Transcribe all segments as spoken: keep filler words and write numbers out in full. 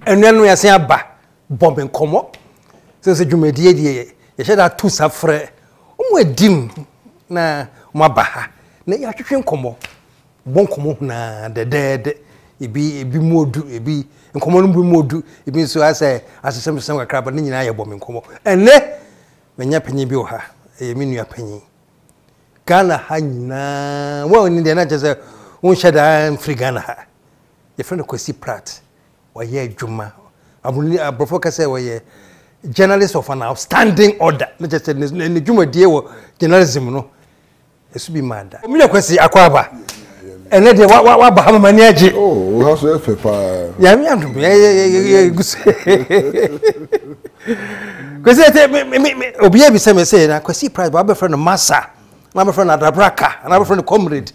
enu enu ya se aba bombe nkomo se se dwumadie die ye hye da tu safre omo adim na mo aba ha na ya hwehwe nkomo bon nkomo na dedede ebi ebi modu ebi nkomo no bu modu ebi so ase asesem sem kakra ba nyina ye bombe nkomo ene menya panyi bi o ha e mi nua panyi Ghana ha nyina wo ni de na chese won hyeda free Ghana ha ye friend Kwesi Pratt wa ye adwuma abuni abrofo ka say we journalist of an outstanding order na chese ne dwuma die wo journalism no esu bi mada o mi na Kwesi akwaba ene de wa wa ba ha mani age oh we have to efe pa ya mi andum ye gusi Kwesi te obi e bi se me say na Kwesi Pratt ba be friend Massa my friend Adabraka, and my friend Comrade.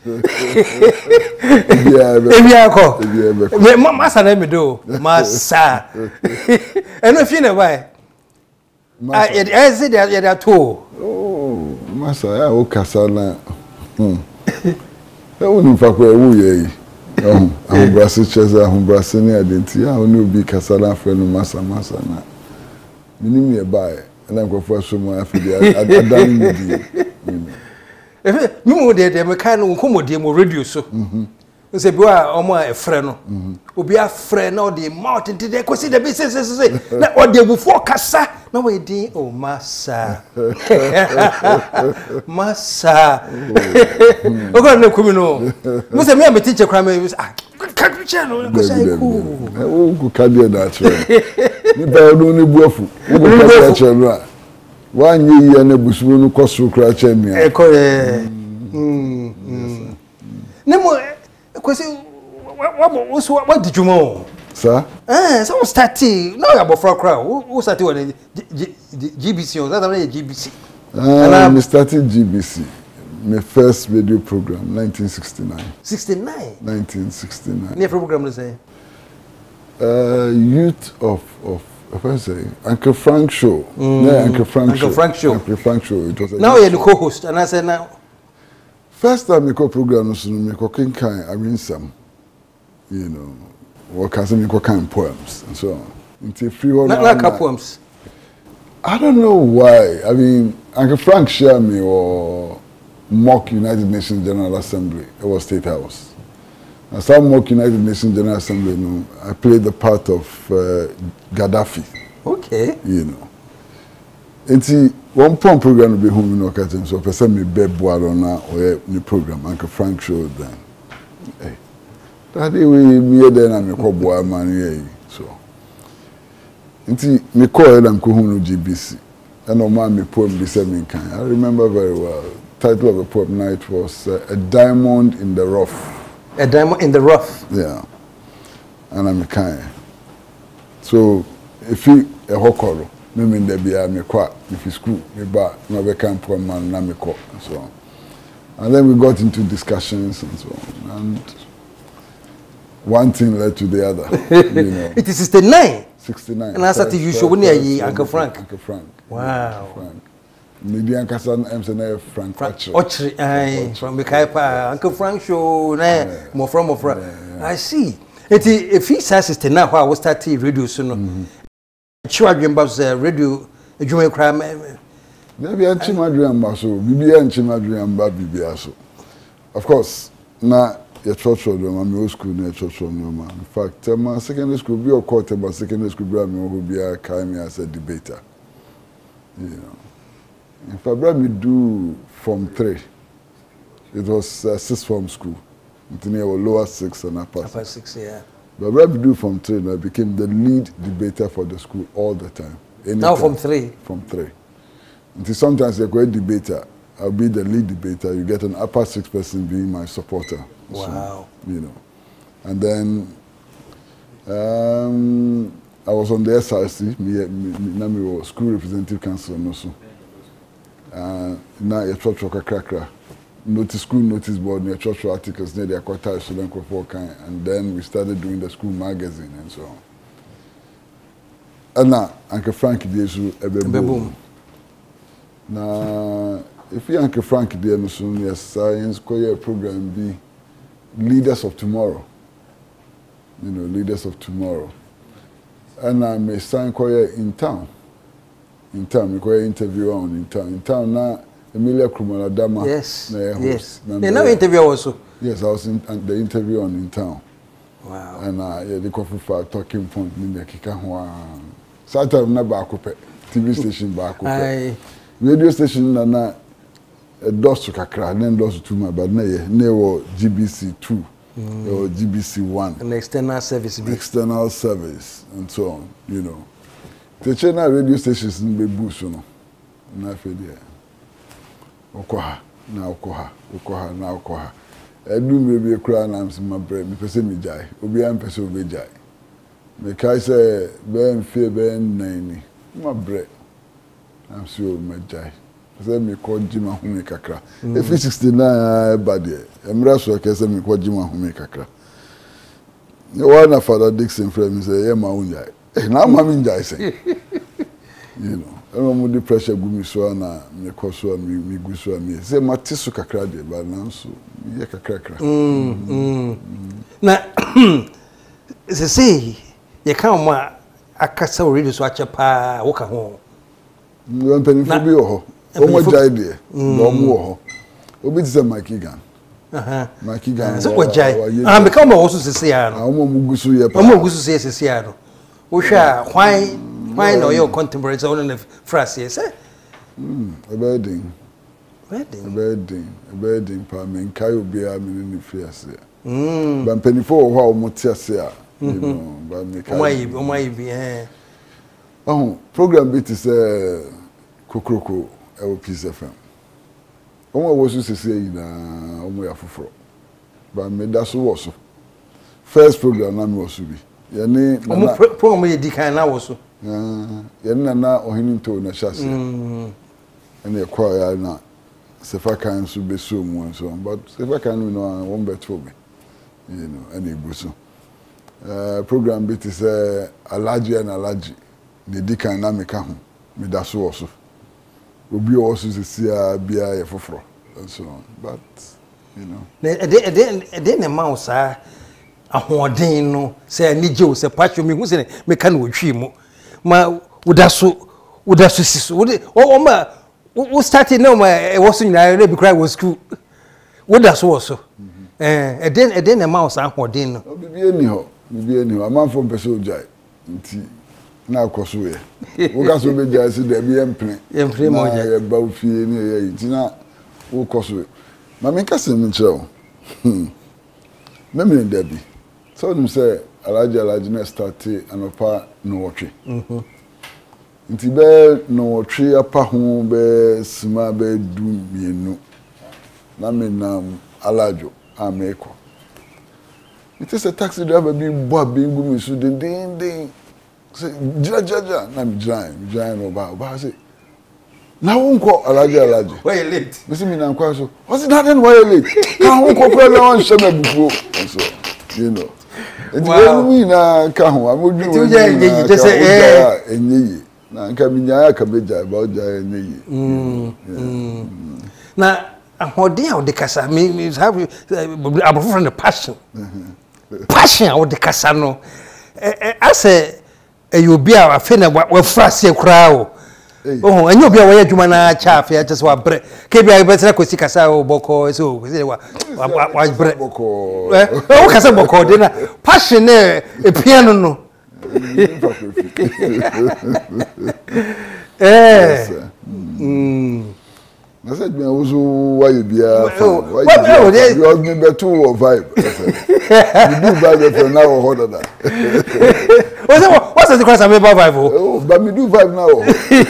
Yeah, yeah, me massa name do, massa. And if you know why, I I said that you are too. Oh, massa, I o kasana. Hmm. That wouldn't fuck where we ye. Oh, I'm Brazil Chesa, I'm Brazilian identity. I only be kasana friend massa massa na. Minim nearby, and I'm going for some more after the I done with If you de de me kan nkomodie mo radio so mhm se bi wa omo a efre no obi afre na o de mouth into de kwesi de bi se se se na o de before kasa na we din o massa massa o go na kumi no mo se me am teacher kra me ah ka teacher no ko say ku o ku ka de na tro ni ba no ni buafu o ku ka teacher no One year and a bushman cost to crash me. Echo, hm, hm. Nemo, because what did you know, sir? Eh, so starting no about for a crowd. Who started on G B C or that G B C? Ah, I started G B C. My first radio program, nineteen sixty-nine. sixty-nine? nineteen sixty-nine. Near program, let's say? Uh, youth of, of, What I say, Uncle Frank show. Mm. Yeah, Uncle Frank Uncle show. Frank show. Uncle Frank show. It was a now you're the co-host, and I said now. First time I co program, so me co king kind. I mean some, you know, what can me co kind poems and so on. Until free one. Not like poems. I don't know why. I mean, Uncle Frank share me or mock United Nations General Assembly. It was State House. And some mock United Nations General Assembly, you know, I played the part of uh, Gaddafi. Okay. You know. And see, one point program will be home in Okatim, so person me bed board on that or the program, Uncle Frank showed then. Hey. That day we me then and me call boy man here. So. And see, me call them Kuhunu G B C. And no man me poem the same kind. I remember very well. Title of the poem night was uh, A Diamond in the Rough. A diamond in the rough. Yeah. And I'm a kind. So, if you a hokoro, me mean there be a me kwa, if you school, me back, no be camp poor man, na me ko, and so on. And then we got into discussions and so on. And one thing led to the other. You know. It is sixty-nine. sixty-nine. And I said to you, show when you Uncle Frank. Uncle Frank. Wow. Uncle Frank. Median Cassan M C N Frank Ochri. Ochri, aye, from Mikaipa, Uncle Frank show, nah, more from more from. I see. It if he says it's now how I was starting radio soon. Children was radio, a junior crime. Maybe I'm Chimadrian Basso, B B and Chimadrian Baby Asso. Of course, now your church children, I'm your school near church children. In fact, my secondary school be a quarter, but secondary school will be a kind as a debater. You know. If I brought me do form three, it was uh, six form school. Until I was lower six and upper six. Upper six, yeah. But I brought me do form three, and I became the lead debater for the school all the time. Anytime. Now from three? From three. Until sometimes you're a debater, I'll be the lead debater. You get an upper six person being my supporter. Wow. So, you know. And then um, I was on the S R C, me, me, me, me was school representative council also. Uh, now your church worker cracker notice school notice board near church articles near the quarter student kind, and then we started doing the school magazine and so on. And now Uncle Frank Diesu Ebeboom. Now if you Uncle Frank Diesu your science career program be Leaders of Tomorrow. You know, Leaders of Tomorrow. and I may sign quite in town. In town, we quite interview on in town. In town now, Emilia Krumaladama. Yes. Na Yes. They now interview also. Yes, I was in uh, the interview on in town. Wow. And uh, yeah, the coffee for talking point in the Kikawa. Saturday na bakupe. T V station bakupe. Radio station na na a dosu kakra, then dosu two ma, but na ye ne G B C two or G B C one. An external service. External service and so on, you know. The China radio stations in the bush, you know. Na fede. Okoha, na okoha, okoha, na okoha. Edu maybe a cry and I'm some my bread, because me jai, obi am person obi jai. Me kai say ben fear ben nine, my bread. I'm sure my jai. Say me call Jima Humi kakra. If it's sixty-nine body, I'm raso say me call Jima Humi kakra. You want Father Dixon friend say, yeah, my own jai. Eh, now my own jai say. You know. I don't know the pressure go me so na me ko so me me go so me say matisu kakra de ba na so ye kakra kakra mm mm na se say ye kan mo akasa already so ache pa wo ka ho no mpani fo bi ho o mo jai de no mo ho obi ti say Mikey Gan aha Mikey Gan so wo jai ah me kan mo wo so se se ya no ah mo mo gusu ye pa mo mo gusu se se ya no wo hwa hwan why no your contemporary so on the phrase say mm a wedding wedding a wedding a wedding pa me nkai obi a me ni fiase mm ba mpani fo ho a mo ti ase a you know ba me kai o mai o mai bi eh oh program bit is uh kokroko e o Peace F M o mo wo so sese yi na o mo ya foforo ba me da so wo so first program na me wo so bi ye ni o mo program ye di kan na wo so ah ye na na ohini to na shase mm ene kwa ya na sefa kan so be so mu so but sefa kan no won beto me you know ene guso uh program bit is uh alaji and alaji the di kan na me ka ho me da so wo so obi o so sia bia ye foforo and so on but you know e de de de na mouse ah ahoden no se ani je o se pacho mi hu se me ka na otwi mu ma udaso udaso siso o ma we started no ma e was nyina re bi cry was school udaso wo so eh e de e de na mouse ahoden no bibi eni ho bibi eni ho amanfo mpese ojai nti na akoso ye wo ga so be jai se de bi empre empre mo ja e ba ofie ni ye nti na wo koso ma me kase mi ncheo memre debi so nim say alaji alaji na start anopa no wotwe mhm nti be no wotwe apa ho be sima be du mienu na me na alajo ameko it is a taxi driver be bo bingu mi su din din din say jira jira na mi jira mi jira no ba ba say na wonko alaji alaji why you late me see me na kwa so what's that then why you late ka wonko kwa na won sheme bufuo so you know it's when na ka ho amoju we you just say eh enyi na nka minya ka beja ba oja enyi mm na ahoden a de kasa me have abofo from the passion passion a de kasa no ase eyobi a afa na wa frase kura o oh enyo bi a wa adwuma na cha afa just wa bre ke bi a be tena kosi kasa o boko so se wa wa bre boko eh o kasa boko de na passion e piano no eh mm na said me also why you be a why you you me better or vibe you do vibe for now or hold that what's the cross am vibe oh but me do vibe now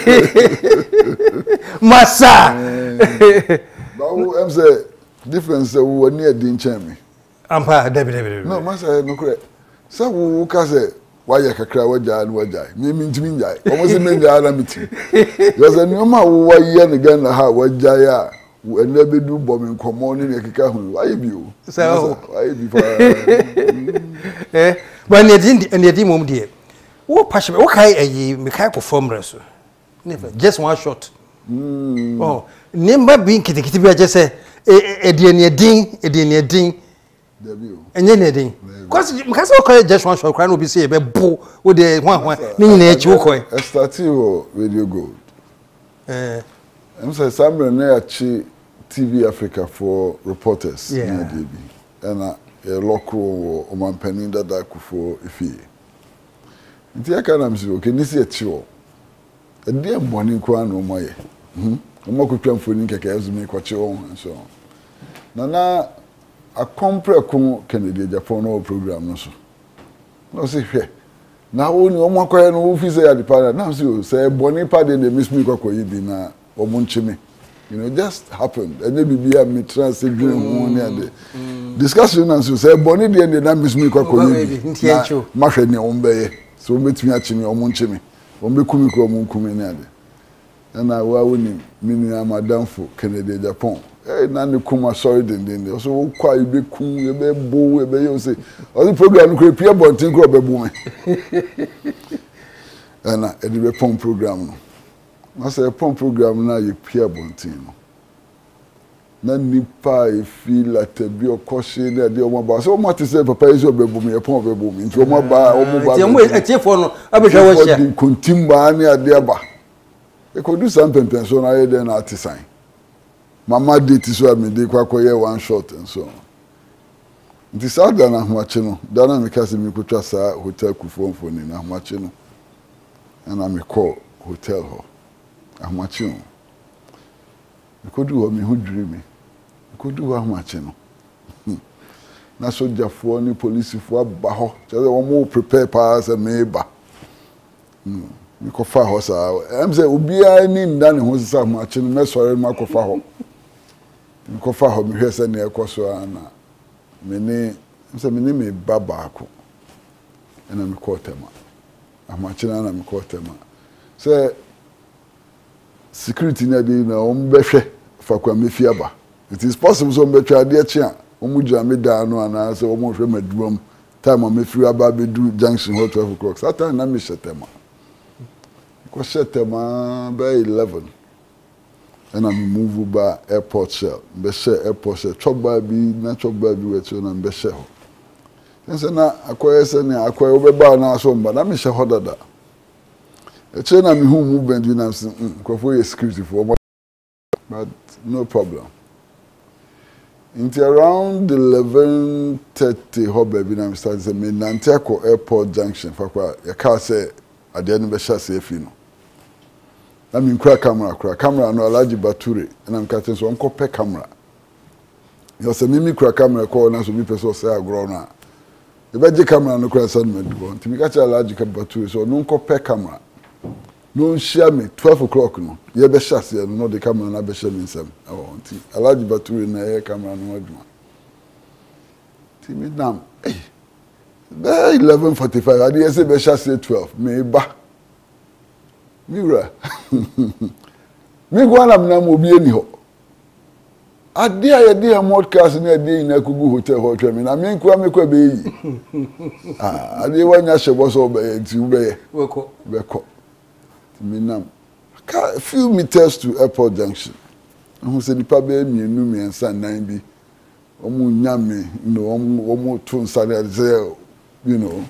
massa but who am say difference we near din chen me ampa debi debi no massa no correct so who ka say why you kakra waja and waja me me ntimi njai almost me njai na miti because no ma wo ye ne gan na ha waja ya ene be du bom nkomo ni ne keka hu why be o so why be for eh but ne din ne din mom die wo passion wo kai ayi me kai ko formula so never just one shot mm oh nimba bi nkitikiti bi aje se e die ne din e die ne din debi o enye ne din Cause because okay just one shot cry no be say be bo wo dey hwan hwan ni nyina echi wo koy. I started with Radio Gold. Eh. I'm saying Samuel na achi T V Africa for reporters yeah. na D B. And a local Oman Peninda da kufo ifi. Nti aka na msi okay nisi echi wo. E dey mboni kwa na omoye. Mhm. Omo kutwa mfoni keke ezumi kwachi wo so. Na na a compre ko Kennedy Japan no program no so. No say hwe. Na wo ni omo akoye no office ya department na so say boni pa de dey miss me kwakoyi bi na omo nchime. You know, it just happened. And maybe be a mitrans dream one discussion and so say boni dey dey na miss me kwakoyi bi. Ma hwe ne ombe so metumi achimi omo nchime. Ombe kumi ko omo kumi ne ade. Na wa woni mini amadamfo Kennedy Japan. Eh na ne kuma sorry den den so wo kwa ibe kun ebe bo ebe yo say all the program ko pia bontin ko be bo me ana e di be pon program no na say pon program na ye pia bontin no na nipa e feel like bi okoshe na de o mo ba so mo te say papa is be bo me e pon be bo me nti o mo ba o mo ba ti mo etiefo no abehwa wo hia di kontimba na ade aba e ko do some pension na ye den na artisan Mama did so me dey kwakoye one shot and so on. Nti sa da na hwache no, da na me kase me kotwa sa hotel kufo mfoni na hwache no. Na me call hotel ho. Ahwache no. Me kodu ho me ho dwiri me. Me kodu ho ahwache no. Na sojafo ni policefo aba ho. Tell them mo prepare pass me ba. Mm. Me ko fa ho sa. Em say obi ani nda ne ho sisa ahwache no me sore ma ko fa ho. Nkofa ho me hwese na ekoso ana me ne nse me ne me baba ako ena me kotema amachina na me kotema se security na dey na om behwe fa kwa me fiaba it is possible so me twa de chi a omu jira me da no ana se omu hwe maduom time o me fiaba be do junction hot twelve o'clock satan na me shetema ko shetema by eleven. And I'm move by airport shell. Be share airport shell. Chop by be na chop by be we to na be share. Then say na akoye say na akoye obeba na so mba na me share hodada. E che na me hu movement we na say kwafo ye security for but no problem. Until around eleven thirty ho baby na me start say me nante akọ airport junction fa kwa ya ka say ade no be share say fi no. I mean, crack camera, crack camera, no Alhaji Bature, and I'm catching so uncle pay camera. You say, Mimi crack camera, call us to be person say, I grow now. The badge camera no crack send me do. To me catch Alhaji Bature, so no uncle pay camera. No share me twelve o'clock no. You be share say no the camera na be share me sem. I want. Alhaji Bature na air camera no aduma. Ti me nam. Eh. Be eleven forty-five. I dey say be share say twelve. Me ba. Mira. Me go na na mo bi eni ho. Ade a ye dey podcast na dey na kugu hotel ho twa me na me nko me kwa be yi. Ah, ade wanya shebo so be ti ube ye. We ko. Be ko. Me nam. A few meters to airport junction. Who say nipa be mienu me ensa nine bi. Omu nyame, you know, omu omu to nsale say, you know.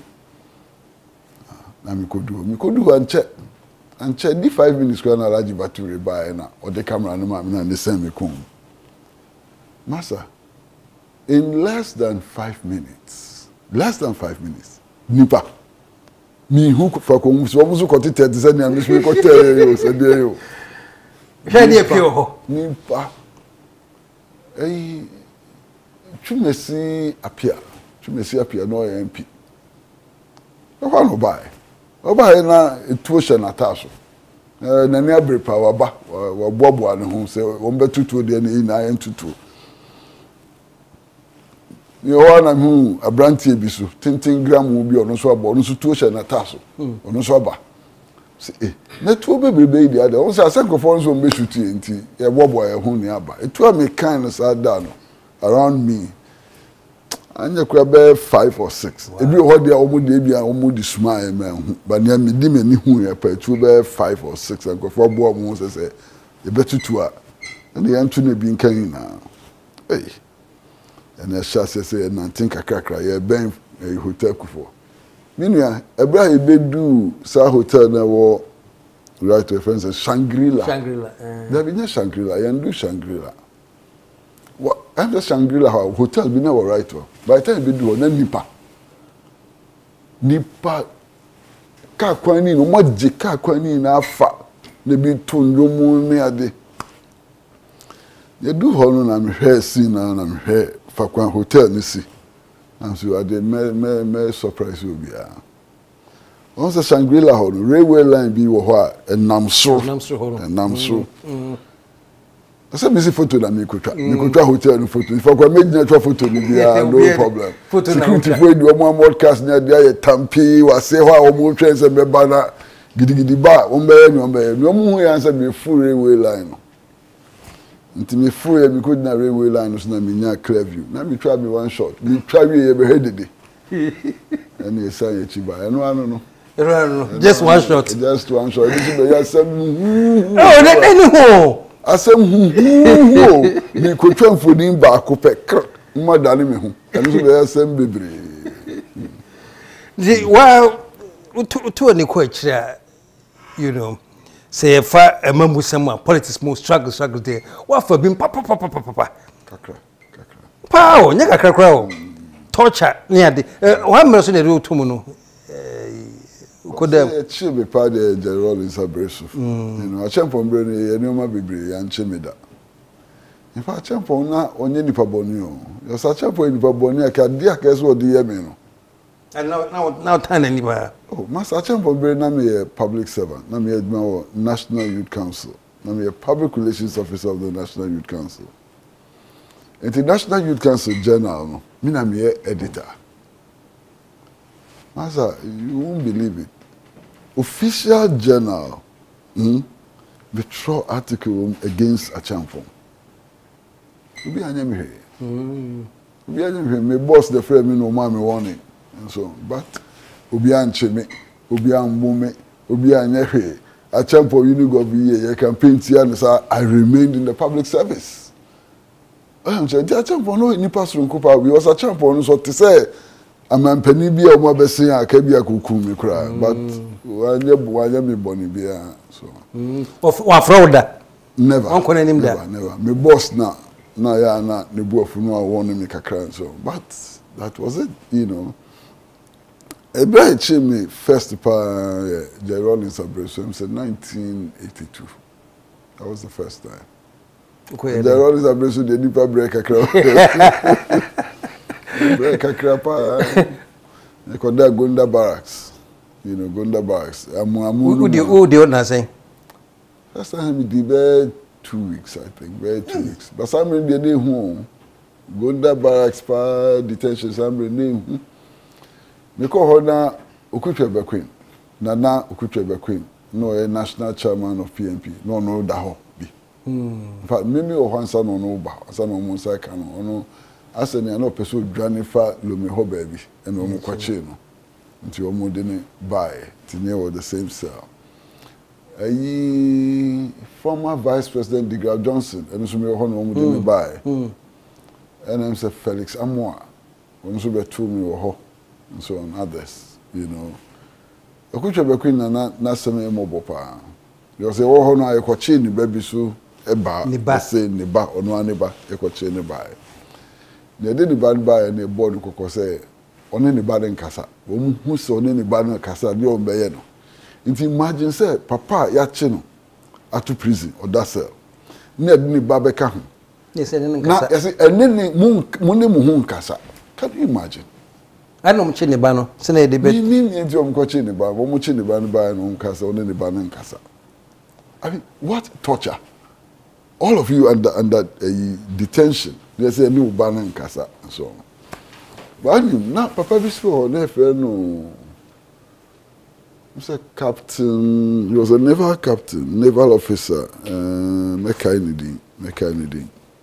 Na me ko do. Me ko do an check. And check the five minutes kwa na Alhaji Bature by na or the camera no ma na the same me come. Master, in less than five minutes, less than five minutes, nipa. Me who for come so musu ko ti thirty say na me so ko tell you say dey you. Hwe dey pio ho. Nipa. Eh Chumesi apia. Chumesi apia no M P. No kwa no buy. Oba na etuo na taso eh na ne abrepa waba wa bobo ane ho se wo betutu de na ina entutu ni o na hu abrantie bi so tintin gram bi ono so aba ono so tuo na taso ono so aba se eh na tuo bebrebe di ade o se asenkofo so mbe shuti enti e bobo e ho ni aba etuo me kan no sa da no around me anya kwa be five or six. Ebi ho dia omo de bia omo di smile man hu. Ba ne me di me ni hu ya pa tu be five or six and go for bo omo se se e betutu a. Na de antu na bi nkan na. Eh. And I shall say na tin kakrakra ye ben a hotel kufo minua ebra e bedu sa hotel na wo right to friends Shangri-La Shangri-La eh da binya Shangri-La yandu Shangri-La what I'm the Shangri-La hotel bi na wo right to by the time bedu na nipa nipa ka kwani no moje ka kwani na afa na bi tondomu ne ade ye do ho no na mehwe si na na mehwe fa kwan hotel ni si am so ade me me me surprise obi a on se Shangri-La ho no railway line bi wo ho a enam so enam so ho enam so asa mi si photo na mi kutwa mi kutwa hotel no photo fa kwa me gina twa photo ni bia no problem security for di omo broadcast na dia ye tampi wa se ho a omo twen se me ba na gidigidi ba o mbe ni o mbe ni omo hu ya se be full railway line no nti me full ya mi ko na railway line so na mi nya clear view na mi try me one shot mi try we ye be hedede and e say chi ba eno anu no just one shot just one shot it be ya sem oh anyhow asem hu hu mi ko twa mfodin ba ko pe kr mo dane me hu eno so be ya sem bebre the well to any question you know say fa emamu sama politics mo struggle struggle there what for been papa papa papa kakra kakra pa o nya kakra kra o torture ne ade wa mmere so na do to mu no kodem chi be pa de Gerald Isabesu you know a champion bre ne eni oma bebre ya nche meda in fact champion na onye nipa boni o yo sa champion nipa boni aka dia ka so odi ye me no and now now now time any ba oh master champion bre na me a public servant na me admin National Youth Council na me a public relations officer of the National Youth Council International Youth Council journal no me na me editor master you won't believe it official journal hmm the throw article against Achampong obi anya me he mm obi anya me me boss the friend me no ma me warning and so but obi anche me obi ambo me obi anya he Achampong Unigov ye campaign tia no say I remained in the public service I'm saying Achampong no ni pastor nkopa we was Achampong no so to say amampani bia o mo besin aka bia kokum me kra but wanye wanye me boni bia so of wa fraud never onko na nim da never never me boss na na ya na ne buafu no a won me kakra so but that was it you know Ebra chi me first pa Gerald Isabesu said nineteen eighty-two that was the first time okay Gerald Isabesu the deeper break kakra break akrapa e ko da Gonda Barracks you know Gonda Barracks amu amu who the who the na say first time me be two weeks I think very two weeks but some me dey hu Gonda Barracks pa detention some me hu me ko ho na Okutwe Bequin na na Okutwe Bequin no a national chairman of P N P no no da ho bi in fact me me o hansa no no ba hansa no mo sai kan no asene na opeso dwane fa lomi ho baby eno mo kwache no nti o mo de ne buy tinye with the same cell ayi former vice president Digral Johnson eno so me ho no mo de ne buy and I'm say Felix Amoa ono so be two me ho and so on others you know Okutwe Bequin na na na seme mo bopa you say wo ho no ayi kwache ni baby so e ba say ne ba ono aneba e kwache ne buy ne de bad buy na board kokko say one ne bad nkasa wo mu hu se one ne bad nkasa de o beye no nti imagine say papa ya che no atu prison or that cell na de ne ba be ka ho yes ne nkasa na yes ene ne mu ne mu hu nkasa can you imagine ana mu che ne ba no se na de be ni ni nti o mu ko che ne ba wo mu che ne ba no ba no nkasa one ne ba no nkasa I mean what torture all of you under under uh, detention they say no ban nkasa so but na papa bispo na fe no Mister Captain he was a naval captain naval officer uh mechanidi mechanidi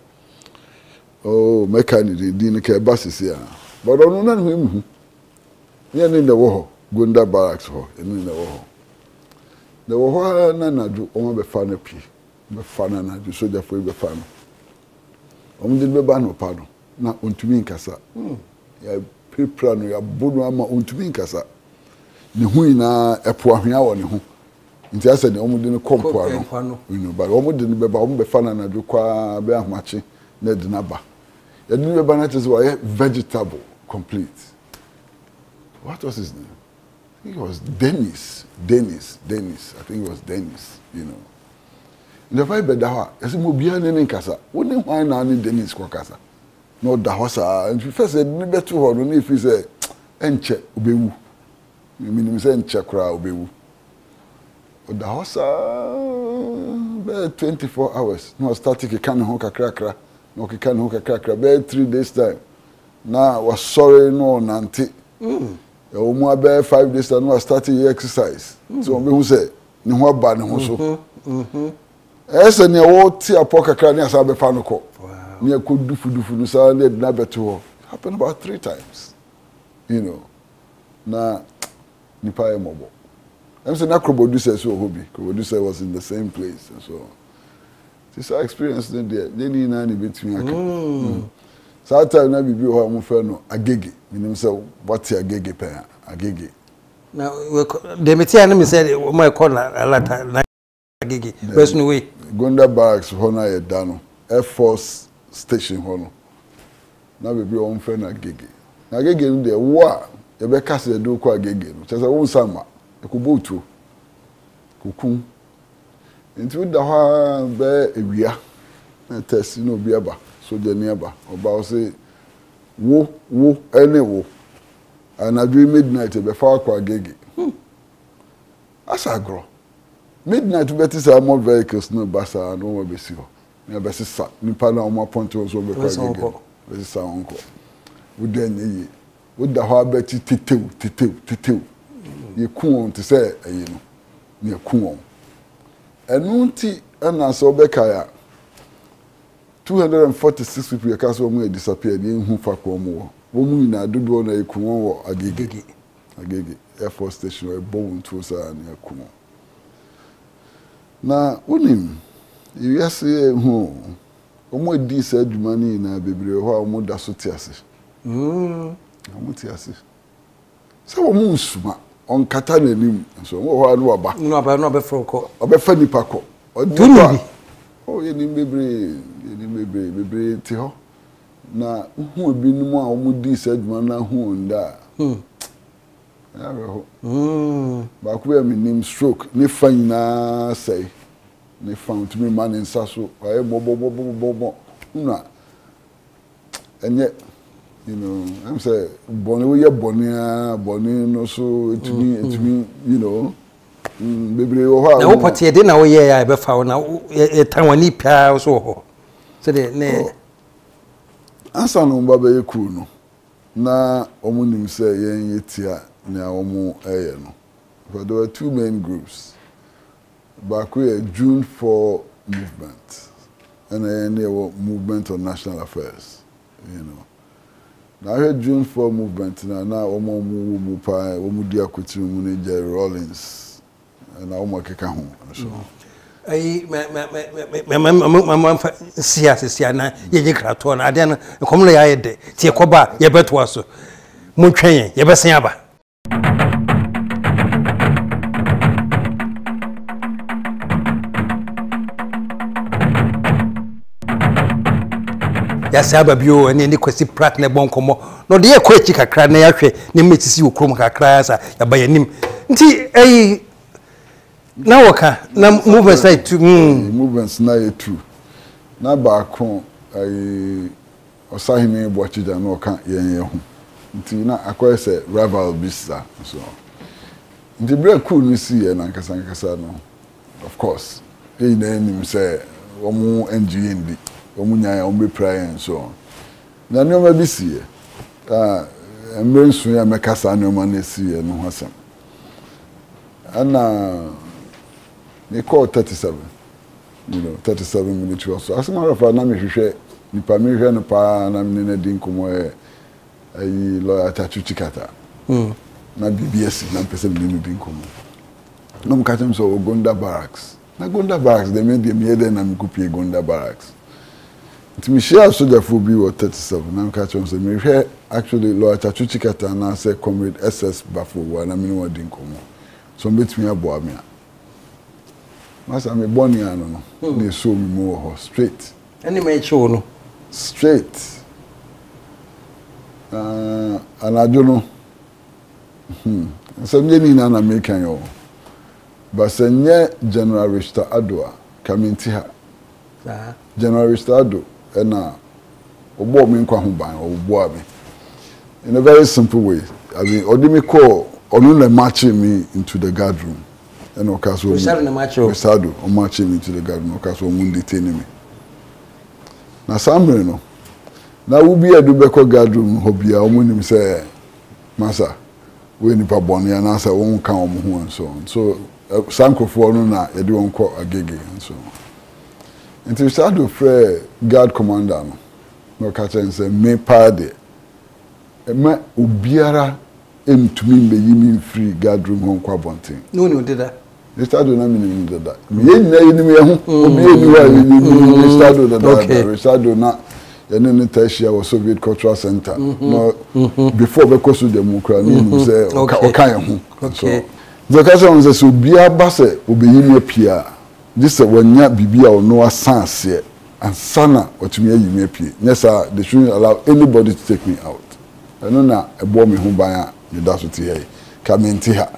oh mechanidi din ke basisi a but onu na him ye ni the wo Gonda Barracks ho ni the wo the wo na na do o be fa na pi be fa na na do soldier for be fa no o mo de be ba no pa no na ontumi nkasa ya prepra no ya bono ama ontumi nkasa ne hu ina epo ahwea wo ne ho nti ase ne omo de ne kompo ano you know but omo de ne beba omo be fa na na dwekwa be ahmache na de na ba ya de ne beba na tese wa vegetable complete. What was his name? I think it was Dennis Dennis Dennis I think it was Dennis, you know. In the vibe da ha ese mo bia ne nkasa woni hwan na ne Dennis kwa kasa no da ho sa and first said ne beto ho no ne fi say enche obewu minim say enche kra obewu o da ho sa be twenty-four hours no static kan ho kakra kra no kan ho kakra kra be three days time na was sorry no nante mm e o mo be five days time no start exercise mm. So me who say ne ho aba ne ho so mhm ese ne wo ti apo kakra ne asa be fa no ko ne ko dufu dufu no sa ne na beto ho happened about three times, you know. Na nipa e mobo I'm saying that producer so hobby producer was in the same place and so on. This experience then there they need na between aka so time na bibi ho am fe no agege menim say what agege pe agege now the metia na me say my corner alata na agege where's no way Gonda Barracks ho na ye da no Air Force Station ho no na bibi ho am fe na agege na agege no there wo a ye be kase de do ko agege no chese wo nsama ekubotu kukum nti da ha be ewia na test no bi aba so de ni aba oba o say wo wo ene wo ana do midnight be fa kwa agege hmm. Asagro midnight be say more vehicles no basa no be si ho na be sisa ni pa na o ma point so be kwa agege be sisa onko wo de ni wo da ha be titew titew titew ye kuon te say ayi no ne kuon enu nti ana so be kaya two hundred forty-six people ye kaso mu disappear ni hu fa ko mu wo mu ina dodo na ye kuon wo agege agege Air Force Station e bo ntu sa ne kuon na unim yesi hu omo di sa adwuma ni na bebre ho omo da so ti ase mm omo ti ase se wo mu nsuma on kata na nim so wo ho anu aba no aba no be froko obe fa nipa ko tuni oh ye nim bebre ye nim bebre bebre ti ho na hu obi nim a omo di sa adwuma na hu nda hmm ya ho mm ba ku be mi nim stroke ni fa nyina sei ni fa to me man nsa so aye bo bo bo bo bo una enye you know I'm say boni we ye boni a boni no so it me it me you know bebre wo ha na wo pote de na wo ye ya be fa na e tanwani pia so ho so de ne asa no ba be ku no na omunim say yen yetia na omu eye no but there were two main groups back we June fourth movement and then there were movement on national affairs, you know. Now here June fourth movement na na omo mu mu pa omo di akoti mu ne Jerry Rawlings na omo keka ho so ai me me me me me siasa sia na ye ye krato na ade na kom no ya ye de tie koba ye beto aso mu twen ye besen aba ya saba bio ene ni kwesi prat na bonkomo no de ye ko echi kakra na ya hwe ni metisi okrom kakra ya sa ya ba yanim nti ei na waka na movements like two mm. movements na ye two na ba ko ai osahime boachida na oka yen ye ho nti na akoy se rival bisa so nti break cool ni si ye na nkasa nkasa no of course e na enim se omu N G N D omunya ombe prayer so na nyoma bisi ah emrensu ya mekasa nyoma na si ye no hasam ana ni call thirty-seven you know thirty-seven minutes or so as matter of na me hwehwe ni pa me hwe no pa na me na din komo e ayi lawyer Tatu Chikata mm na B B S na pese me no din komo no mkatem so Gonda Barracks na Gonda Barracks de me de me de na me kupie Gonda Barracks nti me share soldier for bi wo thirty-seven na nka chon say me hwe actually Lord Chachuchi Kata na say comrade S S Bafo wa na me no wadi nkomo so betumi abo me a masa me boni ano no na so me mo ho straight any me chiwo no straight uh anajo no hmm so me ni na na me kan yo but senye General Richard Adoa kamenti ha ah General Richard Ado na obo me nkwa ho ban obo me in a very simple way. I mean, Odimi call onu na marching me into the guard room. And okaso we started the match o started o marching me into the guard room okaso mu detain me. Na samre no. Na wo bi adu be ko guard room ho bia o munim say masa we nipa boni na say won kan o ho and so on. So sankofo no na e de won ko agege and so on. Until start to pray guard commander no. No catch and say me party ema obiara emtumi mbe yimi free guard room hon kwa bonten no no did that the start na me ni did that me nyina yini me ho obi eni wa ni the start na that the start na yene ne tashia was Soviet Cultural Center no before be kosu dem kra ni ni say o kan ho so the question was so bia ba say obi yimi apia this wanya bibia o no asanse ansana otumi yimi apia nyesa they shouldn't allow anybody to take me out. I know na ebo me ho ban a me da so tie kamenti ha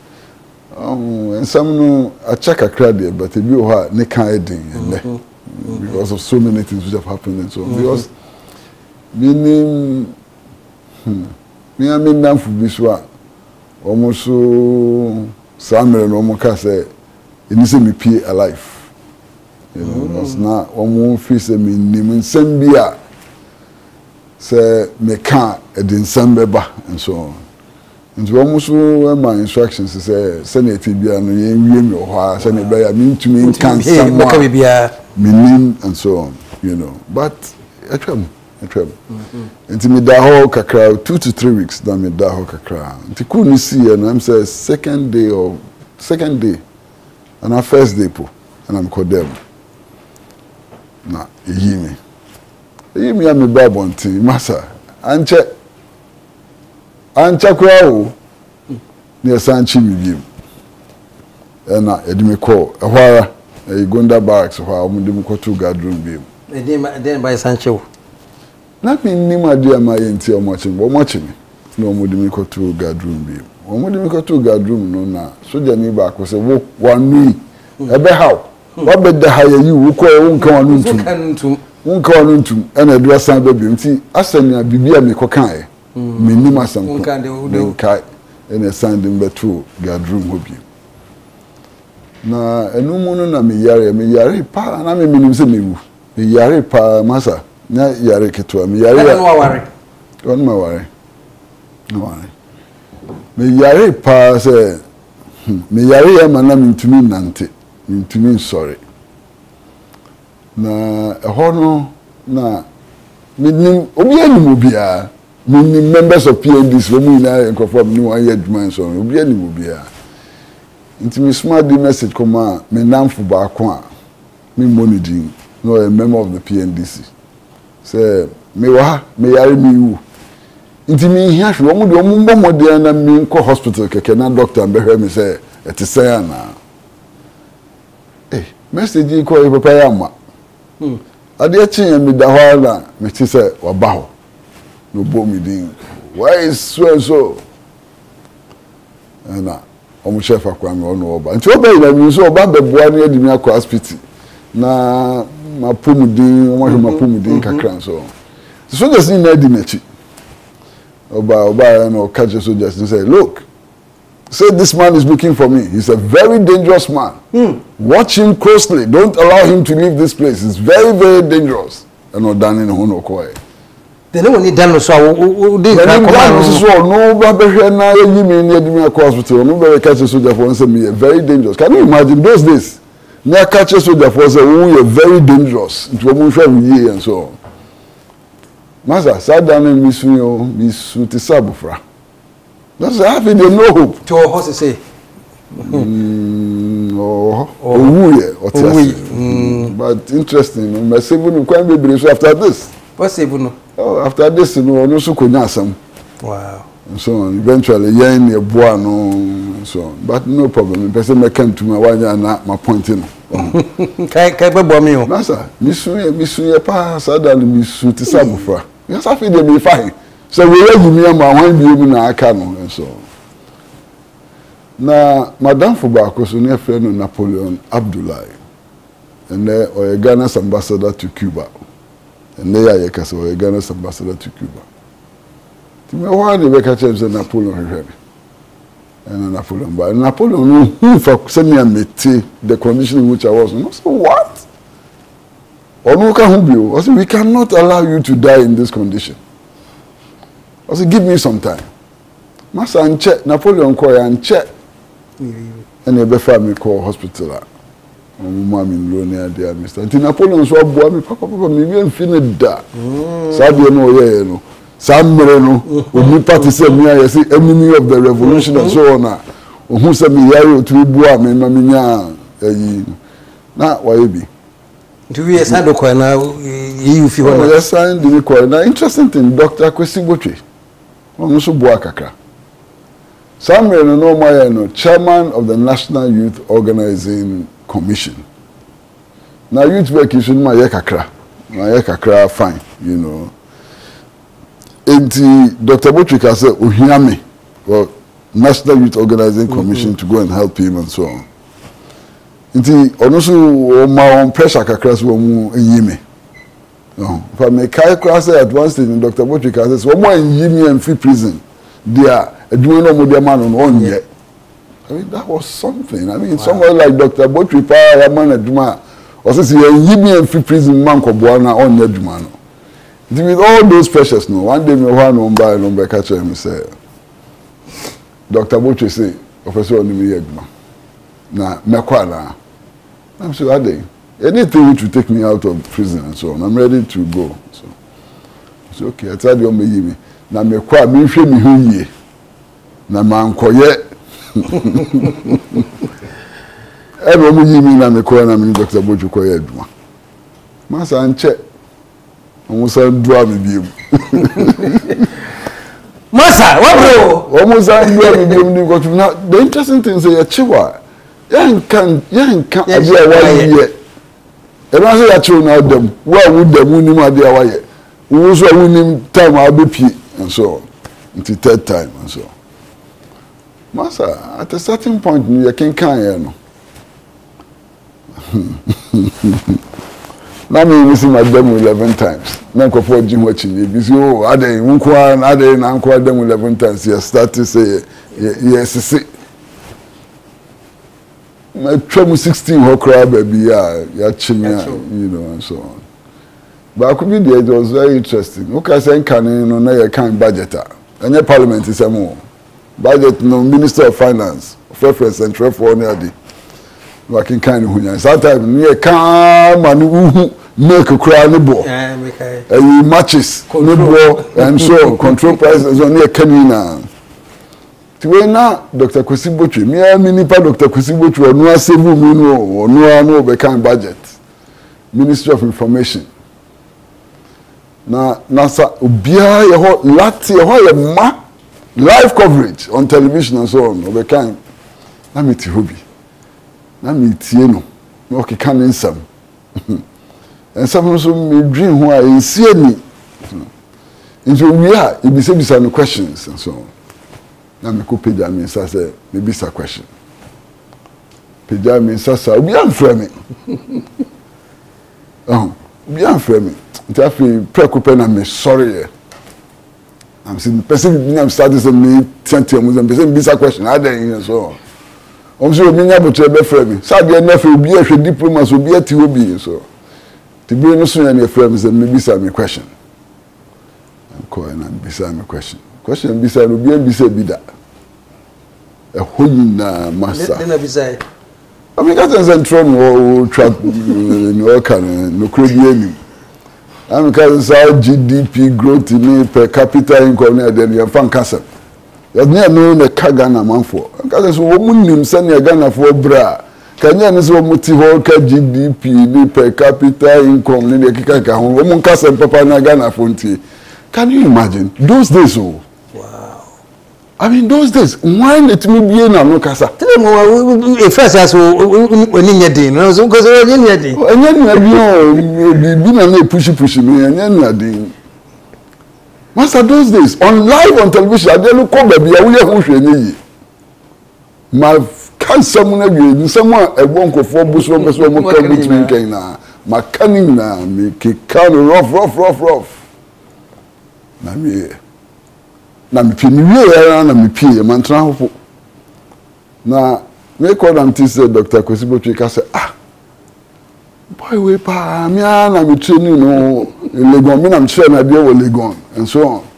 um and some no a check a credit but e bi o ha ne kan edin ene because of so many things which have happened and so on. Because meaning me am in nam fu bi so a almost so samere no mo ka say eni se me pie alive you know because na omo fi se me nim nsem bi a say me can edinsam beba and so on. And so almost my instructions say Senate bia no ye wie me ho say ne be ya me ntumi kan sam meaning and so on, you know. But atwam atwam enti me da ho kakra two to three weeks da me da ho kakra enti ku ni see and I'm say second day or second day and our first day po and I'm called them na yi me yi me am ba bontin masa anche anche kwa o ne sanchi mi biem na edimi call ehwara e Gonda Barracks ho a mo dem ko to guard room biem e dem dem by sanchi o na mi ni ma dia ma yenti o mo chim bo mo chim no mo dem ko to guard room biem o mo dem ko to guard room no na soja ni ba ko se wo wanu ebe how wa be da ha yi wo ko wo nkan wanu ntum nka wanu ntum na edu asan be biem ti asanya bibia me ko kan e me ni ma san ko nka ene sanding beto guard room ho biem na enu mu no na me yare me yare pa na me minim se mewu me yare pa masa na yare keto me yare no ware on ma ware no ware me yare pa se me yare ya mana me ntumi nante me ntumi sorry na eho no na minim obi anim obia minim members of P N D S wo mu na enkonform ni wan ye dwuma so obi anim obia nti me smart the message come a me namfo ba ko a me monidin no a member of the P N D C say me wa me yare me wu nti me hia hwe omo de omo mbomode na me nko hospital keke na doctor mbehwe me say eti say ana eh message ko e papa ya ma hmm ade chin me da ho na me ti say wa ba ho no bomidin why is so and so ana omo chef akwa me ono oba nti oba ina mi so oba beboa na yedi mi akwa hospital na mapomudin omo hwe mapomudin kakran so so just ni na di nachi oba oba no catch soldiers and say look say this man is looking for me, he's a very dangerous man. Hmm. Watch him closely, don't allow him to leave this place, it's very very dangerous. And no done in hono koe they no need done so o dey command so no ba behwe na yi me na di me akwa hospital no be catch soldier for say me very dangerous. Can you imagine those days na catch soldier for say we are very dangerous it will move we and so on. Master sat down and miss me o miss to sabufra that's having no hope to horse say mm oh oh yeah but interesting me say bunu kwan bebre so after this what say bunu oh after this no no so konya asam wow so eventually yen e boa no so but no problem person me come to my wanya na my point no kai kai be bo mi o na sa misu ye misu ye pa sa da misu ti sabufra ya sa fi de me fine so we you me ma wan bi mu na aka no so na madam Fubako so ne friend Napoleon Abdullahi and they or Ghana's ambassador to Cuba and they are yeka so Ghana's ambassador to Cuba ti me wa ne be ka chem se Napoleon hwehwe and Napoleon but Napoleon who for send me meti the condition in which I was no so what onu ka hu bio I said we cannot allow you to die in this condition I said give me some time masa nche Napoleon ko ya nche and ebe family call hospital mama mi nro ni ade Mister Anti Napoleon so aboa mi papa papa mi bi mfine da sa de no ye no sa mmere no oni party say me aye say enemy of the revolution and so on ohun say me yare otu bua me ma me nya ayi na waye bi do we say do ko na you fi ho na sign di ko na interesting thing Doctor Kwesi Botwe won so bua kakra Samuel no Moya no chairman of the National Youth Organizing Commission. Now youth work is in my kakra. My kakra fine, you know. And Doctor Botrika said Uhiami or National Youth Organizing Commission mm-hmm. to go and help him and so on. And also my own pressure kakra so mu yimi. No. If I make class at one stage in Doctor Botrika says one more in yimi and free prison. There do no more man on one yet. I mean that was something. I mean wow. Someone like Doctor Botri pa man aduma or say you me and free prison man ko boana on aduma no. With all those pressures no one day me one on buy no be catch him say Doctor Botri say Professor on me aduma. Na me kwa na. I'm so ade. Anything which will take me out of prison and so on. I'm ready to go. So it's okay. I tell you me me. Na me kwa me hwe me hu yie na mankoye ebe mu yimi na me kwa na me Doctor Boju koye aduma masa nche omusa ndua me biem masa wabro omusa ndua me biem ni ko na the interesting thing say ya chiwa yan kan yan kan ade awaye e ba say ya chiwa na dem wa wu dem ni ma ade awaye wo so wu ni time abepi and so on until third time and so on. Masa, at a certain point, you can can no. Now me missing my demo eleven times. Now go for Jim watching you. Because oh, are they unkwa, are they na unkwa demo eleven times? You start to say yes, see. My trouble sixteen ho crowd baby, yeah, yeah, chimney, you know, and so on. But I could be there. It was very interesting. Okay, saying can you know now you can't budgeter. And your parliament is a more budget no Minister of Finance, reference and for nearly. Working kind of who sometimes near calm and who make a crown the ball. And you matches and so control prices on near Canina. To now, Doctor Kwesi Botwe, me a mini pa Doctor Kwesi Botwe, no seven million or no no become budget. Ministry of Information. Na nasa ubia ye ho lati ye ho ye ma live coverage on television and so on o be kan na me ti hobi na me tie no no ke kan nsam nsam so me dream ho a ensie ni nso we are e be say bisa no questions and so on na me ko page am say say me bisa question page am say say obi am frame me oh obi am frame me Ntafi preoccupé na me sorry. I'm saying person me am starting some me twenty am some person bisa question I dey so. I'm sure me nya botre be frame me. Sa dey na fe obi a hwe diploma so obi ati obi so. Ti be no so na frame say me bisa me question. I'm calling and bisa me question. Question bisa no obi bisa bi da. E hoyin na massa. Na bisa. I mean that is intro no trap no kan no kro bi ani. I'm because G D P growth in per capita income near the year fan castle. There's near no the Kagana man for. Because we wouldn't send your Ghana for bra. Kenya ni so muti ho ka G D P ni per capita income ni de kika ka ho mo nka sem papa na Ghana fontie. Can you imagine those days? Oh wow, I mean those days why let me be na no kasa tell me e first as oni nya din no so because oni nya din enya na bi o bi na na push push me enya na din. Master those days on live on television I dey look come baby ya wo ye ho hwe nyi my can someone again someone e won ko for buso buso mo kan between kan na mechanic na me ke kan rough rough rough rough na me na me pi ni we na me pi e man tra ho na me call am to say Doctor Kwesibo Twika say ah boy we pa me na me training no Legon me na me train na dey wo Legon and so on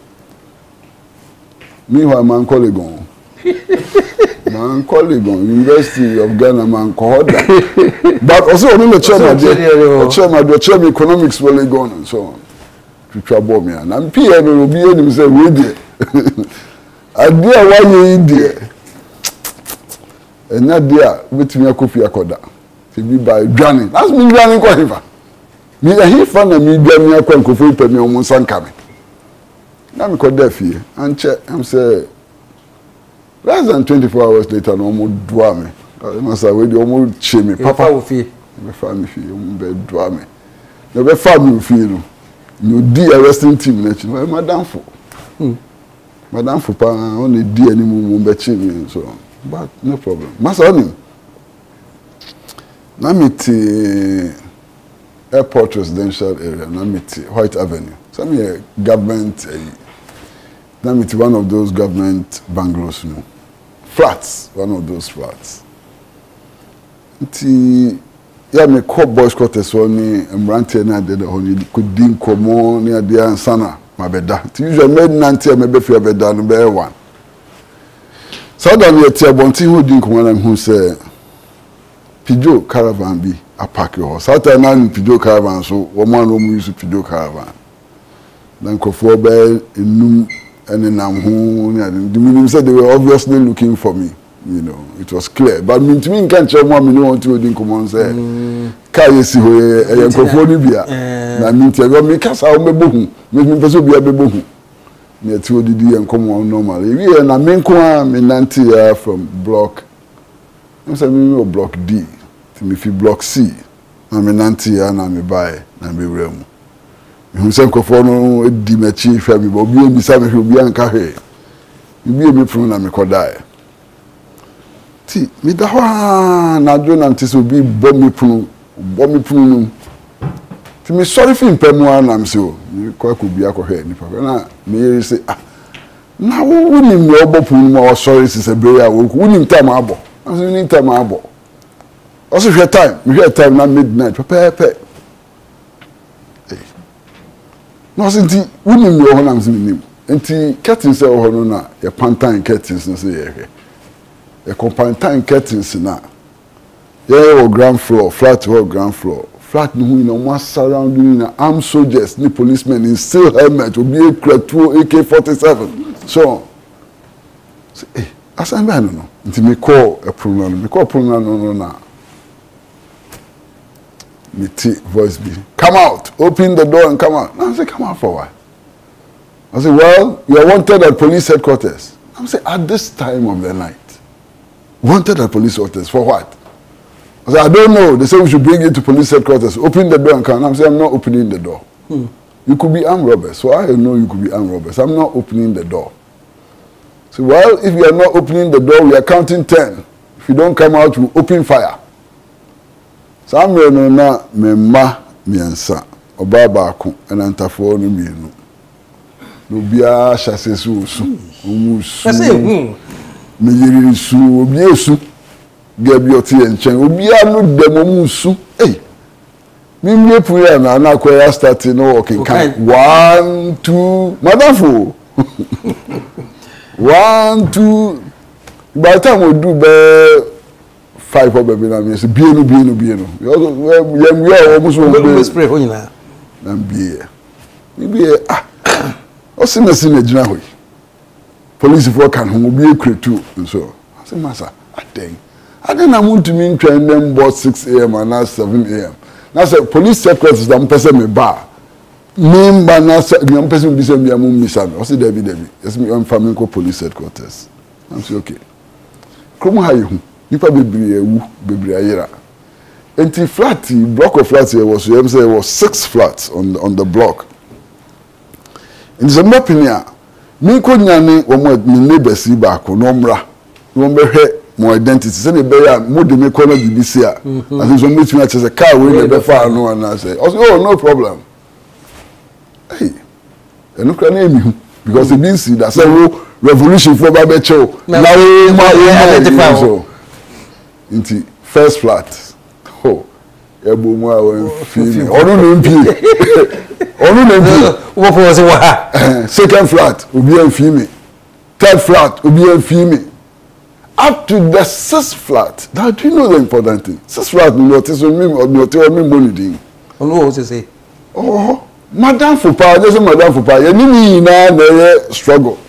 me who man call Legon man colleague on University of Ghana man Kohoda but also on the chairman the chairman the chairman economics for Legon and so on to trouble me and I'm P N will be able say we there I dear why you in there and not there with me a coffee akoda to be by drowning that's me drowning kwa hifa me a hifa na me bia me akwa kofi pe me omo sanka me na me ko there fie and check I'm say less than twenty-four hours later, no more dwa me. I must say, we do almost shame me. Papa, we feel. Me family feel. Me be dwa me. Me be family feel. You di arresting team na chi. Madam for. Hmm. Madam for pa only di any mo be chi me so. But no problem. Master on. Na meet airport residential area. Na meet White Avenue. Some here government. Uh, na meet one of those government bungalows, you know. Flats, one of those flats. Nti ya me call boys quarters one mbrante na de ho ni kudin komo ni ade ansana mabeda. Ti usually made ninety me be fi beda no be one. So dan ye tie bonti ho din komo na hu say Pijo caravan bi apack your so that na Pijo caravan so wo man no mu use Pijo caravan. Dan kofo be enum and then I'm home. The meaning said they were obviously looking for me. You know, it was clear. But me to me can't tell me no want to come on say. Kai yesi ho e yankofo ni bia. Na me tell you me kasa o mebohu. Me me person bia bebohu. Na ti odidi yankomo normal. We na me nko a me nante ya from block. I'm say me block D. Ti me fi block C. Na me nante ya na me buy na me wremu. You say kofo no di mechi hwa mi bo bi obi sa me hwe obi anka hwe bi e me funu na me kodai ti mi da ho na do na ntise obi bo mi funu bo mi funu no ti mi sorry fi mpemu na me se o mi kwa ko bi akohwe ni papa na me yeri say ah na wo woni mi obo funu ma o sorry se bre ya wo woni time abo aso woni time abo also hwe time mi hwe time na midnight papa papa no sinti woni mi ho na mse nim enti curtains e ho no na ye pantan curtains no se ye hwe ye compantan curtains na ye o ground floor flat or ground floor flat no hu na mo surrounding na armed soldiers ni policemen in still helmet obi e kratu A K forty-seven so eh asan ba no no enti me call e program me call program no no na me t voice be come out, open the door and come out. I say come out for what? I say well, you are wanted at police headquarters. I say at this time of the night, wanted at police headquarters for what? I say I don't know. They say we should bring you to police headquarters. Open the door and come. I say I'm not opening the door. Hmm. You could be armed robbers, so I know you could be armed robbers. I'm not opening the door. So well, if you are not opening the door, we are counting ten. If you don't come out, we open fire. Samre no na memma miensa oba baako enantafo no mienu no bia hyase su su omusu me yiri su obi esu gabi oti enchen obi anu dem omusu eh mi mle puya na na kwaya start no working kan one two madafo one two by the time we do be five for baby na me say bienu bienu bienu yem we almost we spray ho nyina na bie ni bie ah o se na se na gina hoyi police for kan ho bie kretu so I say masa aden I didn't want to mean train them about six A M and now seven A M Now say police headquarters that person me bar. Me ba na young person be say me am miss am. I say Debbie Debbie. Yes me am family ko police headquarters. I'm say okay. Krom ha you. Nipa bebre ewu, bebre ayera. Enti flat, block of flats here was you say was six flats on the, on the block. In the map in here, me ko nyane wo mo me neighbors yi ba ko no mra. No be hwe mo identity say the bear mo de me ko na bibisi a. I think so meet me at a car we dey far no and I say, "Oh, no problem." Hey. And look at me because it means that say revolution for Baba Cho. Now we identify so. Inti first flat. Oh. Ebo mo awon fi. Onu no mpi. Onu no mpi. What was it? Second flat, obi enfi me. Third flat, obi enfi me. Up to the sixth flat. Now do you know the important thing? Sixth flat no notice me or notice me money ding. Oh no, what to say? Oh. Madam Fupa, just Madam Fupa, you need na na struggle.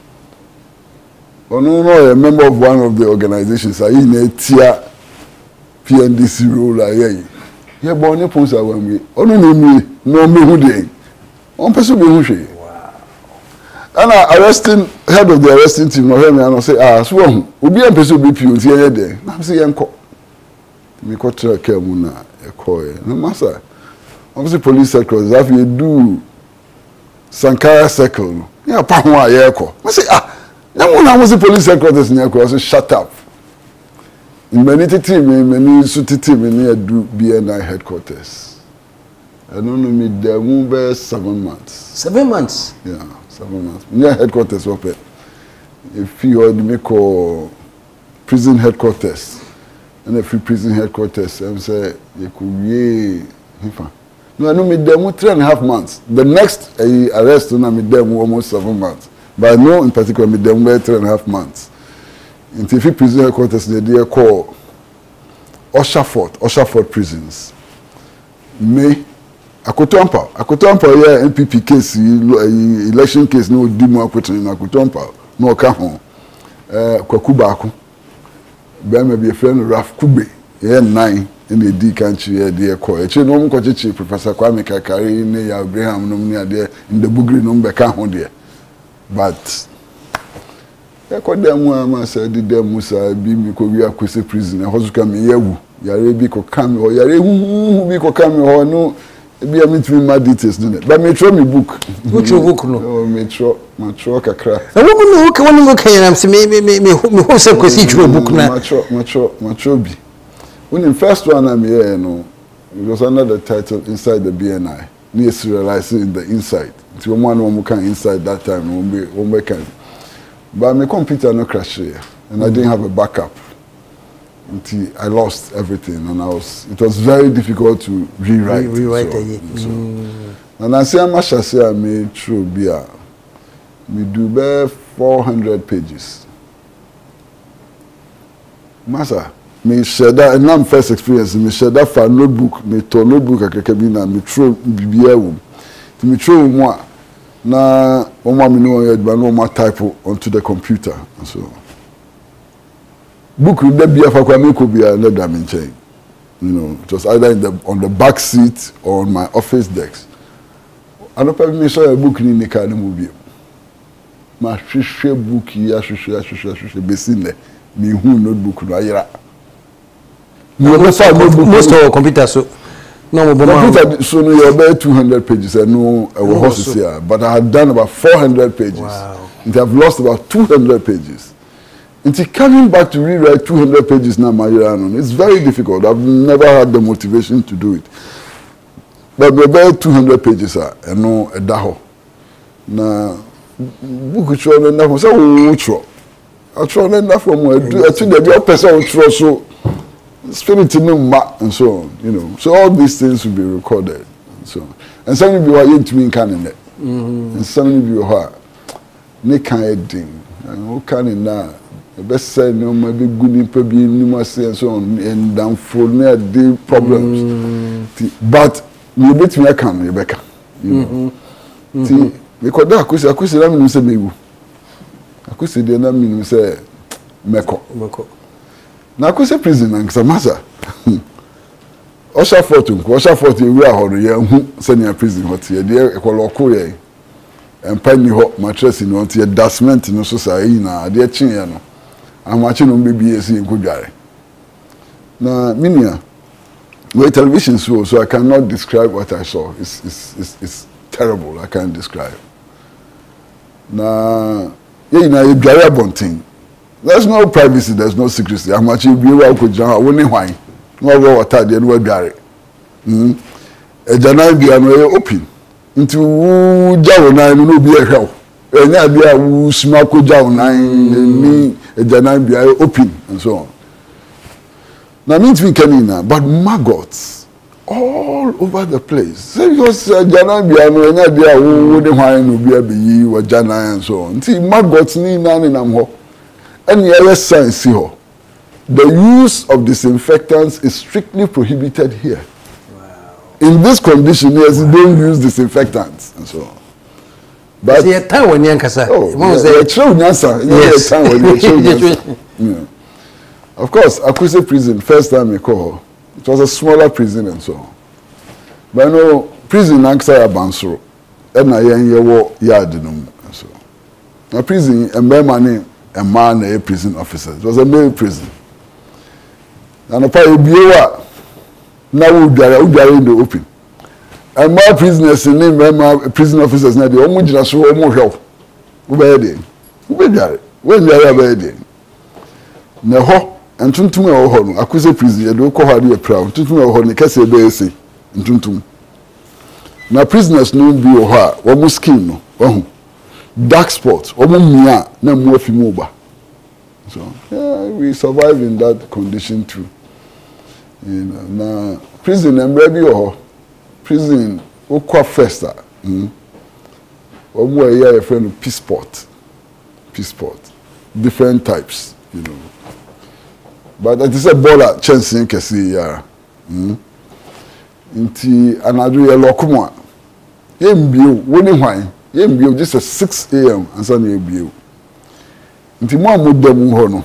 Oh no, no, a member of one of the organizations, I in a tier P N D C role like yeah. Yeah, but on post I want me. Oh no, no me, no me who dey. One person be who she. Wow. And I arresting head of the arresting team, no hear me and I say, ah, so obi am person be P O T here there. Na say yanko. Me ko tra care mu na e ko e. No matter. Obviously, police headquarters, if you do Sankara Circle, yeah, Pahua Yako. I say, ah, no one was the police headquarters in Yako. I say, shut up. In many team, many suti team, many do B N I headquarters. I don't know me, there won't be seven months. Seven months? Yeah, seven months. Near headquarters, open. If you heard me call prison headquarters, and if you prison headquarters, I say, you could be. No, I know me them three and a half months. The next uh, arrest, I me them almost seven months. But I know in particular me them were three and a half months. In T F prison headquarters, they they call Osherford, Osherford prisons. Me, Akotompa, Akotompa yeah N P P case, election case no demo akoto in Akotompa, no kahon. Uh, Kwakubako. Be me be a friend Raf Kube, yeah nine. In the D country, dear Coy. Actually, no one could Professor Kwame Kakari, near Abraham, no near there in the Bugri number count there. But I called them one, I said, did them Musa be me could be a Kwesi prison, a house come here, Yarebi could come or Yare who be could come or no, be a meet me my details, didn't it? But me throw me book. What's your book? No, me throw my truck a crack. A woman who can look here and say, maybe, maybe, who was a Kwesi book now? My truck, my truck, my trobi. When the first one I'm here, you know, it was under the title Inside the B N I. Near serializing in the inside. It's one one can inside that time, one be one be can. But my computer no crash here, and mm-hmm. I didn't have a backup. Until I lost everything, and I was. It was very difficult to rewrite. Re rewrite so, it. So. Mm. And I say I'm a say I made through beer. Me do bear four hundred pages. Massa. Me share that, and I'm first experience. Me share that for notebook. Me to notebook akakabina. Me throw bibia wom. To me throw one. Na one more me know yet, but no more type onto the computer. And so book would be a for me could be a leather chain. You know, it was either in the on the back seat or on my office desk. I don't probably saw a book in the car movie. My shushe book here, shushe, shushe, shushe, besine. Me who notebook no ayira. Most of our computers, so no, computer, so no, you're about two hundred pages. I know I was here, but I had done about four hundred pages. Wow. And I've lost about two hundred pages. And coming back to rewrite two hundred pages now, my it's very difficult. I've never had the motivation to do it. But about two hundred pages, I know a daho. Now, book is showing enough. So, I try enough from I think the person so. Spirit in ma and so on, you know. So all these things will be recorded and so on. And some of you are into me can it. And some of you are ne kind thing. And who can in now the best say no my big good in be numeracy and so on and down for near the problems. Mm. But you bet me I can Rebecca. You know. Mm-hmm. See, because that akusi akusi na me say mewu. Akusi de na me say meko. Meko. na ko se prison na nksa masa Osha Fort nko Osha Fort ewi ahoro ye hu senior prison hot ye de ekoloko ye empa ni ho mattress ni hot ye dasment no so sa yi na de chin ye no amachi no bebi esi nkodware na minia with television show, so I cannot describe what I saw. It's it's it's, it's terrible. I can't describe. Na yeah, na you dware abontin. There's no privacy, there's no secrecy. I'm actually be able to jam woni hwan. No go water dey no dware. Mhm. E jana bia no open. Nti wu jawo na no bi ehwew. Enya bia wu sma ko jawo na ni e jana bia open and so on. Now means we can in but maggots all over the place. So because jana bia no enya bia wo de hwan no bia be yi wa jana and so on. See maggots ni na ni nam ho. Any other science ho. The use of disinfectants is strictly prohibited here. Wow. In this condition, yes, wow. Don't use disinfectants and so on. But see a time when you kasa. Oh, yeah, true answer. Yes, time when you true. Yeah. Of course, Akuse prison, first time I call, it was a smaller prison and so on. But I know, prison Anksa Abansoro, and I am your yard and so on. Now, prison, a man, a man, a prison officer. It was a male prison. And if I be a now we are in the open. And my prisoners in my prison officers, now the only just so more help. Who be there? Who be there? When they are there? Now, and tuntum e ho no Akuse prison ye do ko ha de proud tuntum e ho ne kase be ese tuntum na prisoners no bi ho a wo mo skin no wo dark spots wo mo mia na mo afi mo ba so yeah, we survive in that condition too, you know. Na prison emre bi ho prison wo kwa festa mm wo mo e ya friend peace sport peace sport different types, you know. But that is a baller chance in kesi ya. Hmm. Inti anadu ye lokumo. Ye mbio woni hwan. Ye mbio just at six A M ansa na ebio. Inti mo amodam ho no.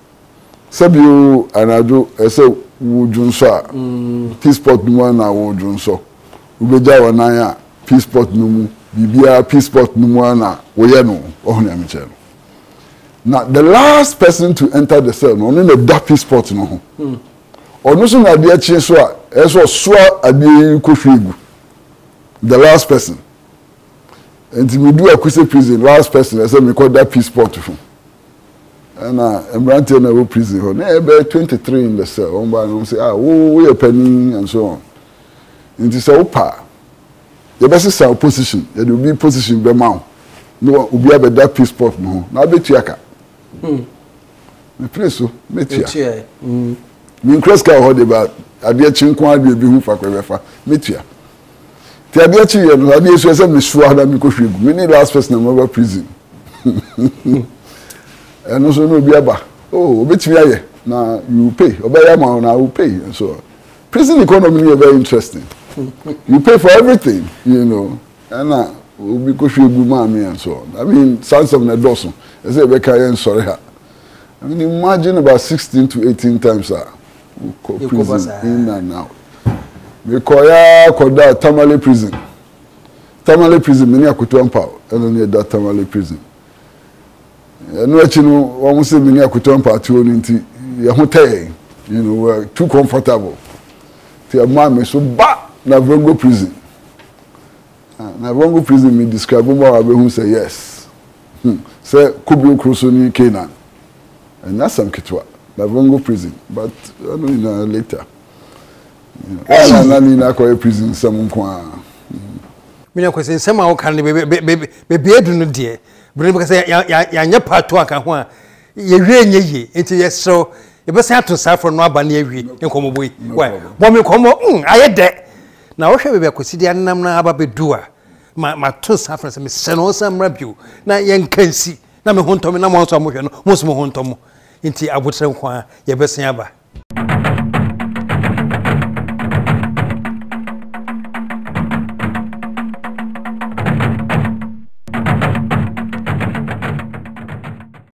Sabio anadu ese wudunso a. Peace sport no na wudunso. Ubeja wanan a peace sport no mu. Bibia peace sport no mu na wo ye no. Ohun ya meche no. Now, the last person to enter the cell, no, only the dappy spot, no. Hmm. Or no, so na dear Chinswa, as was swa adi koshigu. The last person. And we do a Akuse prison, last person, I said, we call that peace spot. And uh, I'm granted in prison, no, about twenty-three in the cell. One by one say, ah, oh, we are penny, and so on. And it's a opa. The best is our position. There will be position, be mount. No, we have a that peace spot, no. Now, be tiaka. Hmm. Me place so metia. Mm. Me kreska ho de ba ade chinkon ade bi hu fa kwabefa metia. Ti ade chi ye no ade so se me suwa da me ko hwegu. Me ni last person na over prison. And so no bi aba. Oh, obetimi aye na you pay. Obeya ma na you pay and so. Prison economy is very interesting. You pay for everything, you know. And uh, we go through Bumami and so on. I mean, sons of Nedoso. I say, Bekayan, sorry. I mean, imagine about sixteen to eighteen times uh, prison in and out. We call that Tamale prison. Tamale prison, many are Kutuampa, and only that Tamale prison. And what you know, almost say many are Kutuampa to into your hotel. You know, we're too comfortable. To mama, so ba na Vongo prison. Na Vongo prison, me describe more who say yes. Hmm. Say Kubu Krusoni Kenan. And that's some kitwa. Na Vongo prison. But I don't know later. I don't know a prison some kwa. Me no say some how can be be be be do no die. Bring because ya ya nya part to aka ho a ye hwe nye yi. Enti ye so ye be say ato safo no aba na ahwi enkomo boy. Why? Bo me komo mm aye de. Na wo hwe be be akosidi annam na aba be do a ma ma to safo se me se no samra biu na ye nkansi na me hontomi na mo so mo hwe no mo so mo hontomo. Inti abutre nkwa ye be sen aba.